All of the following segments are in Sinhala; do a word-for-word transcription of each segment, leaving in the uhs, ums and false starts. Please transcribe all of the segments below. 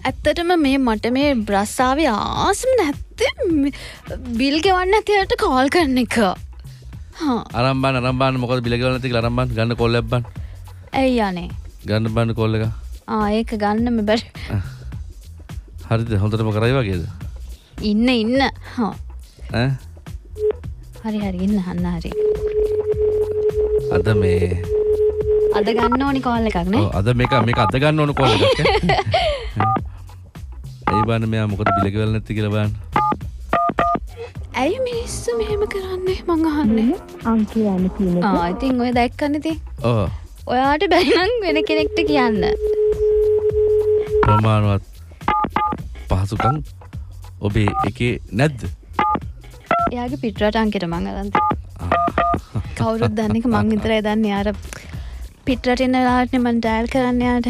ඇත්තටම මේ මට මේ බ්‍රස්සාවේ ආසම නැත්තේ බිල් ගෙවන්න නැතිවට කෝල් කරන එක. හා අරන් බන්න අරන් බන්න මොකද බිල් ගෙවන්න නැති කියලා අරන් බන්න ගන්න කෝල් එකක් බන්න. ඇයි යන්නේ? ගන්න බන්න කෝල් එක. ආ ඒක ගන්න මේ බැරි. හරිද හොඳටම කරයි වගේද? ඉන්න ඉන්න. හා. ඈ? හරි හරි ඉන්න අන්න හරි. අද මේ අද ගන්න ඕනි කෝල් එකක් නේ? ඔව් අද මේක මේක අද ගන්න ඕන කෝල් එකක් ඈ. ඇයි බන්න මෙයා මොකද බිල ගෙවලා නැති කියලා බලන්න. ඇයි මිනිස්සු මෙහෙම කරන්නේ මං අහන්නේ. අංකය යන තියෙනවා. ආ ඉතින් ඔය දැක්කනේ ඉතින්. ඔව්. ඔයාට බැරි නම් වෙන කෙනෙක්ට කියන්න. ප්‍රමාණවත් පහසුකම් ඔබේ එකේ නැද්ද? එයාගේ පිටරට අංකෙට මං අරන් කවුරුත් දන්නේ එක මං විතරයි දන්නේ. අර පිටරට ඉන්න වෙලාවට මං ඩයල් කරන්න යාට.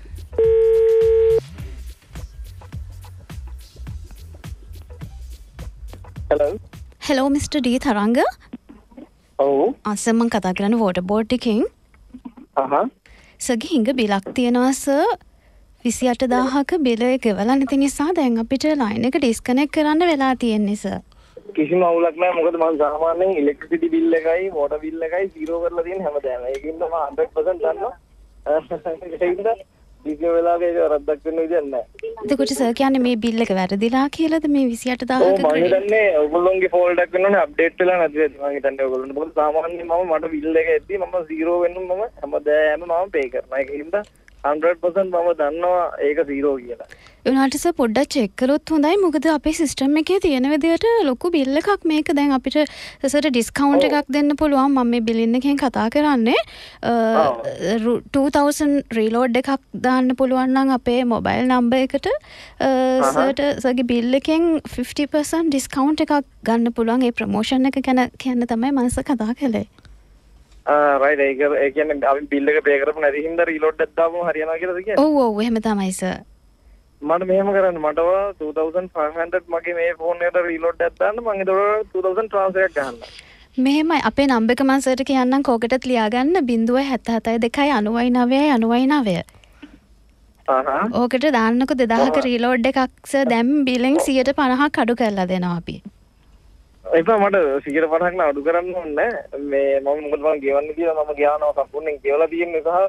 Hello. Hello Mister D Tharanga. ඔව්. අසම් මං කතා කරන්නේ වෝටර් බෝඩ් එකකින්. අහහ. සර්ගේ හිඟ බිලක් තියෙනවා සර්. විසිඅට දාහක බිල ගෙවලා නැති නිසා දැන් අපිට ලයින් එක ඩිස්කනෙක්ට් කරන්න වෙලා තියෙන්නේ සර්. කිසිම අවුලක් නැහැ. මොකද මම සාමාන්‍යයෙන් ඉලෙක්ට්‍රිසිටි බිල් එකයි වෝටර් බිල් එකයි zero කරලා තියෙන හැමදාම. ඒකින්ද මම one hundred percent දන්නවා. ඒකින්ද ඩිස්කනෙක්ට් වෙලාවක ඒක රද්දක් වෙන්න විදියක් නැහැ. එතකොට සර් කියන්නේ මේ බිල් එක වැරදිලා කියලාද මේ විසිඅට දාහක ඔව් මම හිතන්නේ ඔයගොල්ලෝගේ ෆෝල්ඩ් එකක් වෙනවනේ අප්ඩේට් වෙලා නැතිද මම හිතන්නේ ඔයගොල්ලෝන්ට. මොකද සාමාන්‍යයෙන් මම මට බිල් එක එද්දි මම zero වෙන්න මම හැමදාම මම පේ කරනවා. ඒකින්ද one hundred percent මම දන්නවා ඒක zero කියලා. උනාට සර් පොඩ්ඩක් චෙක් කරොත් හොඳයි. මොකද අපේ සිස්ටම් එකේ තියෙන විදිහට ලොකු බිල් එකක් මේක. දැන් අපිට සර් ඩිස්කවුන්ට් එකක් දෙන්න පුළුවන්. මම මේ බිලින් එකෙන් කතා කරන්නේ two thousand රීලෝඩ් එකක් දාන්න පුළුවන් නම් අපේ මොබයිල් නම්බර් එකට සර්ට සර්ගේ බිල් එකෙන් fifty percent ඩිස්කවුන්ට් එකක් ගන්න පුළුවන්. ඒ ප්‍රොමෝෂන් එක ගැන කියන්න තමයි මනස කතා කළේ. ආ රයිට් ඒක ඒ කියන්නේ අපි බිල් එක පේ කරපු නැති හින්දා රීලෝඩ් එකක් දාපුවම හරියනවා කියලාද කියන්නේ? ඔව් ඔව් එහෙම තමයි සර්. මට මෙහෙම කරන්න මටව two thousand five hundred මගේ මේ ෆෝන් එකට රීලෝඩ් එකක් දාන්න මම ඒතකොට two thousand ට්‍රාන්ස්ෆර් එකක් ගහන්න. මෙහෙමයි අපේ නම්බර් එක මම සර්ට කියන්නම් කෝකටත් ලියාගන්න zero seven seven two two nine nine nine. අහහ. ඕකට දාන්නකො two thousand ක රීලෝඩ් එකක් සර් දැන් බිලෙන් one hundred fifty අඩු කරලා දෙනවා අපි. එපා මට one hundred fifty න අඩු කරන්න ඕනේ මේ මම මොකද මම ගෙවන්න කියලා මම ගියානවා සම්පූර්ණයෙන් ගෙවලා තියෙන නිසා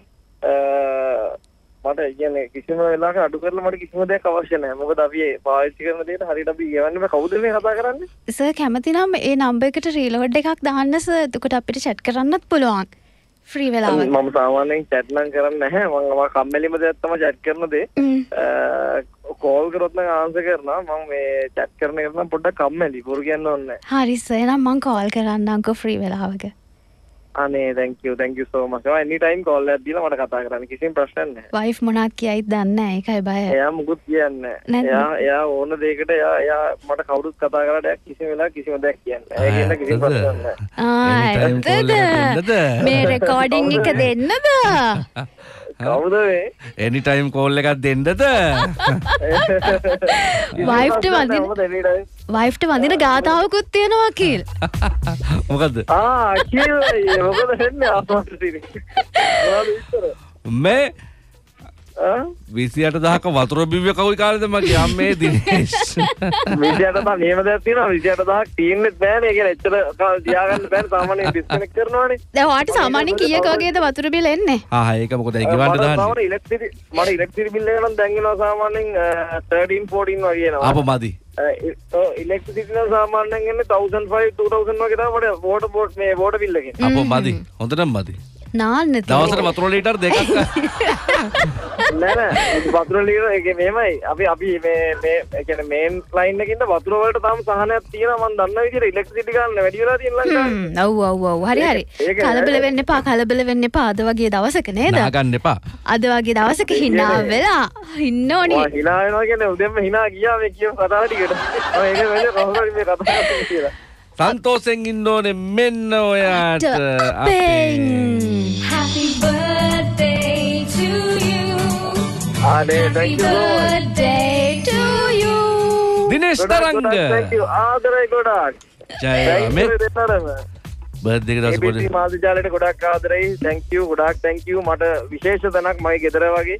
මට කියන්නේ කිසිම වෙලාවක අඩු කරලා මට කිසිම දෙයක් අවශ්‍ය නැහැ. මොකද අපි පාවිච්චි කරන දේට හරියට අපි ගෙවන්නේ කවුද මේ කතා කරන්නේ? සර් කැමති නම් ඒ නම්බර් එකට රීලෝඩ් එකක් දාන්න සර්. එතකොට අපිට chat කරන්නත් පුළුවන්. ෆ්‍රී වෙලාවක. මම සාමාන්‍යයෙන් chat නම් කරන්නේ නැහැ. මම මම කම්මැලිම දෙයක් තමයි chat කරන දේ. කෝල් කරොත් නම් ආන්සර් කරනවා. මම මේ chat කරන එක නම් පොඩ්ඩක් කම්මැලි. බොරු කියන්න ඕනේ නැහැ. හරි සර්. එහෙනම් මම කෝල් කරන්නම්කෝ ෆ්‍රී වෙලාවක. අනේ thank you thank you so much. ඔය any time call එකක් දීලා මට කතා කරන්න කිසිම ප්‍රශ්නයක් නැහැ. වයිෆ් මොනවද කියයිද දන්නේ නැහැ. ඒකයි බය. එයා මුකුත් කියන්නේ නැහැ. එයා එයා ඕන දෙයකට එයා එයා මට කවුරුත් කතා කරලා දෙයක් කිසිම වෙලාවක කිසිම දෙයක් කියන්නේ නැහැ. ඒකෙන් කිසිම ප්‍රශ්නයක් නැහැ. ආ ඇත්තද? මේ රෙකෝඩින් එක දෙන්නද? කවුද මේ? any time call එකක් දෙන්නද? වයිෆ්ට වදින වයිෆ්ට වදින ගාතාවකුත් තියෙනවා කීල්. මොකද්ද? ආ කීල් මොකද වෙන්නේ ආපස්සට මේ විසිඅට දහක වතුර බිව්වේ කවුයි කාලේද මගේ අම්මේ දිනේෂ්. විසිඅට දහ මෙහෙම දෙයක් තියෙනවා. විසිඅට දහක් තියෙන්නෙත් බෑනේ. ඒ කියන්නේ එච්චර කාල තියාගන්න බෑනේ. සාමාන්‍යයෙන් ඩිස්කනෙක්ට් කරනවානේ. දැන් ඔයාට සාමාන්‍යයෙන් කීයක වගේද වතුර බිල එන්නේ? ආ ඒක මොකද ඒ ගෙවන්න දාන්නේ? මට ඉලෙක්ට්‍රිසිටි මට ඉලෙක්ට්‍රිසිටි බිල් එක නම් දැන් එනවා සාමාන්‍යයෙන් thirteen fourteen වගේ එනවා. අප මදි. ඔව් ඉලෙක්ට්‍රිසිටි නම් සාමාන්‍යයෙන් එන්නේ one thousand five two thousand වගේ තමයි මට වෝටර් බෝඩ් මේ වෝටර් බිල් එකේ. අප මදි. හොඳටම මදි. නාන්න දවසට වතුර ලීටර් දෙකක් නෑ නෑ වතුර ලීටර් එකේ මෙහෙමයි අපි අපි මේ මේ ඒ කියන්නේ මේන් ලයින් එකකින්ද වතුර වලට තාම සහනයක් තියෙනවා මම දන්න විදිහට ඉලෙක්ට්‍රිසිටි ගන්න වැඩි වෙලා තියෙන ලංකාවේ. ඔව් ඔව් ඔව් හරි හරි. කලබල වෙන්න එපා කලබල වෙන්න එපා. අද වගේ දවසක නේද? නා ගන්න එපා. අද වගේ දවසක hina වෙලා ඉන්න ඕනේ. ඔය hina වෙනවා කියන්නේ උදේම hina ගියා මේ කියව කතාව ටිකට. ඔය ඒක වෙන්නේ කොහොමද මේ කතා කරන්නේ කියලා. සන්තෝෂෙන් ඉන්න ඕනේ මෙන්න ඔයාට අපේ Happy birthday to you. ආනේ thank you so much. birthday to you. Dinesh තරංග. thank you ආදරේ ගොඩාක්. ජය මේ බර්ත්ඩේ එක දවස් පොඩි මාධ්‍ය ජාලයට ගොඩාක් ආදරෙයි. thank you ගොඩාක් thank you. මට විශේෂ තැනක් මගේ ගෙදර වගේ.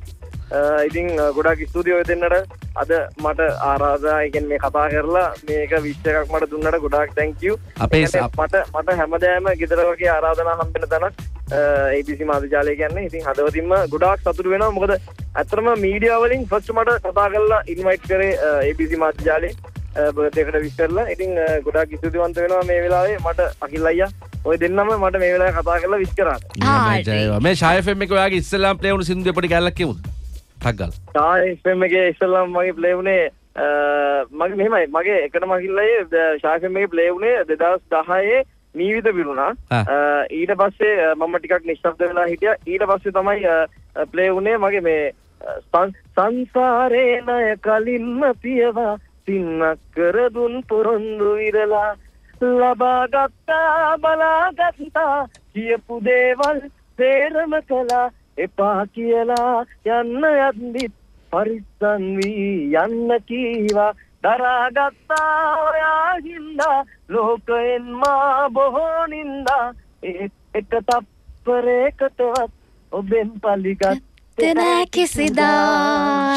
ඉතින් ගොඩාක් ස්තුතියි ඔය දෙන්නට අද මට ආරාධනා කියන්නේ මේ කතා කරලා මේක විශ් එකක් මට දුන්නට ගොඩාක් thank you. අපේ මට මට හැමදාම ගෙදර වගේ ආරාධනා හම්බෙන තැනක් A B C මාධ්‍යාලය කියන්නේ. ඉතින් හදවතින්ම ගොඩාක් සතුටු වෙනවා. මොකද ඇත්තටම මීඩියා වලින් ෆස්ට් මට කතා කරලා ඉන්වයිට් කරේ A B C මාධ්‍යාලේ බර්ත්ඩේ එකට විශ් කරලා. ඉතින් ගොඩාක් ස්තුතිවන්ත වෙනවා මේ වෙලාවේ මට අකිල් අයියා ඔය දෙන්නම මට මේ වෙලාවේ කතා කරලා විශ් කරාට. මේ ෂායි එෆ් එම් එකේ ඔයාගේ ඉස්සෙල්ලාම ප්ලේ වුණු සින්දුවේ පොඩි කැලලක් කියමුද? ටක් ගාලා. ෂායි එෆ් එම් එකේ ඉස්සෙල්ලාම මගේ ප්ලේ වුණේ මගේ මෙහෙමයි මගේ එකටම අකිල්ලයේ ෂායි එෆ් එම් එකේ ප්ලේ වුණේ දෙදාස් දහයේ නීවිත පිරුණා. ඊට පස්සේ මම ටිකක් නිශ්ශබ්ද වෙලා හිටියා. ඊට පස්සේ තමයි ප්ලේ වුණේ මගේ මේ සංසාරේ ණය කලින්ම පියවා සින්නක් කර දුන් පොරොන්දු ඉරලා ලබා ගත්තා බලා ගත්තා කියපු දේවල් තේරම කළා එපා කියලා යන්න යද්දිත් පරිස්සම් වී යන්න කීවා දරා ගත්තා ඔයා හින්දා ලෝකයෙන් මා බොහෝ නින්දා එක තප්පරයකටවත් ඔබෙන් පලිගත් තැන කිසිදා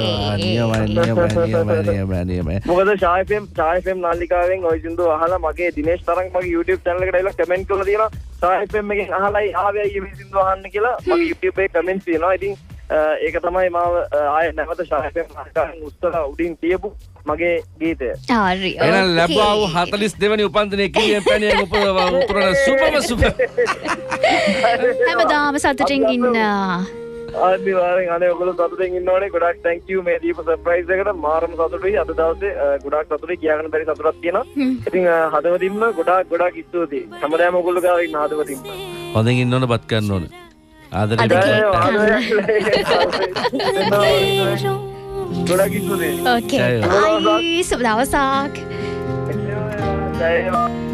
මොකද Shaa F M Shaa F M නාලිකාවෙන් ওই සින්දුව අහලා මගේ දිනේෂ් තරංග මගේ YouTube channel එකට ඇවිල්ලා කමෙන්ට් කරලා තියෙනවා ෂායි එෆ් එම් එකෙන් අහලායි ආවේ මේ සින්දුව අහන්න කියලා මගේ YouTube එකේ කමෙන්ට්ස් තියෙනවා. ඉතින් ඒක තමයි මාව ආයෙ නැවත ෂායි එෆ් එම් නාලිකාවෙන් උත්තර උඩින් තියපු මගේ ගීතය. හරි. එහෙනම් ලැබුවා වූ හතළිස් දෙවැනි උපන්දිනයේ කීයෙන් පැණියක් උපුරන සුපම සුප. හැමදාම සතුටින් ඉන්න. අනිවාර්යෙන් අනේ ඔයගොල්ලෝ සතුටින් ඉන්නවනේ. ගොඩාක් thank you මේ දීපු සර්ප්‍රයිස් එකට. මාරම සතුටුයි. අද දවසේ ගොඩාක් සතුටුයි කියාගන්න බැරි සතුටක් තියෙනවා. ඉතින් හදවතින්ම ගොඩාක් ගොඩාක් ස්තුතියි. හැමදාම ඔයගොල්ලෝ ගාව ඉන්න හදවතින්ම. හොඳින් ඉන්න ඕන බත් ගන්න ඕන. ආදරේ ගොඩාක් ස්තුතියි. ඕකේ. අයි සුබ දවසක්. ජය